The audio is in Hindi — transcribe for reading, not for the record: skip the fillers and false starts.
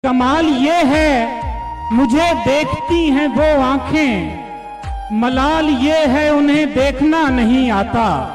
कमाल ये है मुझे देखती हैं वो आंखें, मलाल ये है उन्हें देखना नहीं आता।